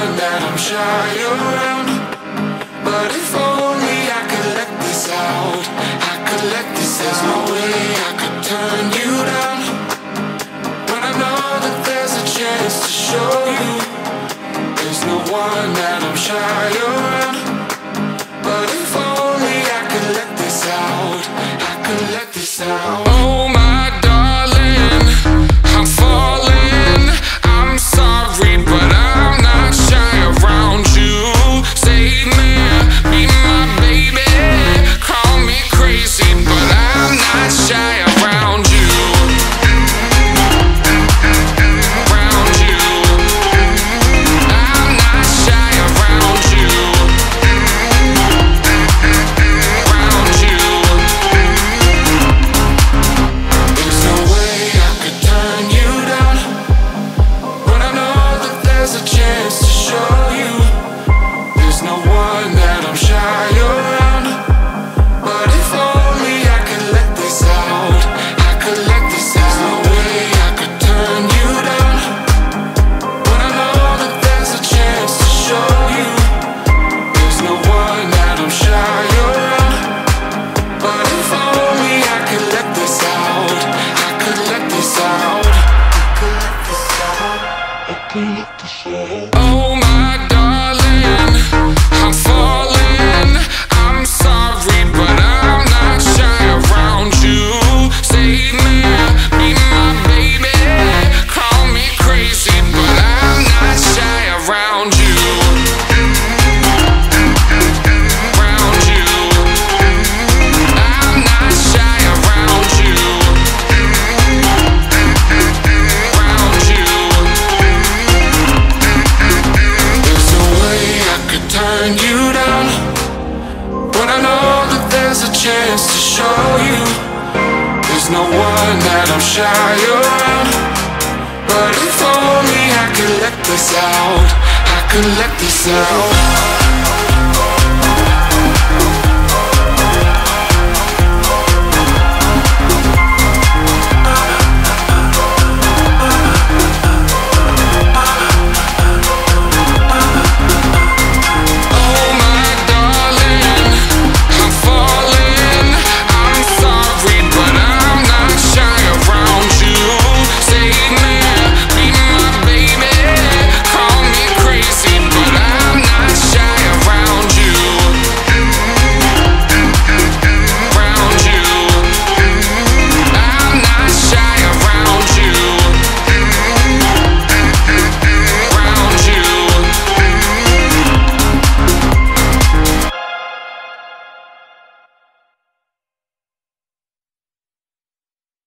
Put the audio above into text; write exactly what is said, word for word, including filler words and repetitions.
one that I'm shy around. But if only I could let this out, I could let this out. There's no way I could turn you down, when I know that there's a chance to show you. There's no one that I'm shy around. But if only I could let this out, I could let this out. Oh my darling, I'm falling. I'm sorry, but I'm not shy around you. Save me, be my baby. Call me crazy, but I'm not shy around you. Around you. I'm not shy around you. Around you. There's no way I could turn you down, when I know that there's a chance to show you. There's no one that I'm shy around. But if only I could let this out, I could let this out. There's no way I could turn you down, when I know that there's a chance to show you. There's no one that I'm shy around. But if only I could let this out, I could let this out. I could let this out. I could let this out. Oh my darling, I'm falling. I'm sorry, but I'm not shy around you. Save me, be my baby. Call me crazy, but I'm not shy around you. Around you. I'm not shy around you. Around you. There's no way I could turn you down, when I know that there's a chance to show you. There's no one that I'm shy around. But if only I could let this out, I could let this out.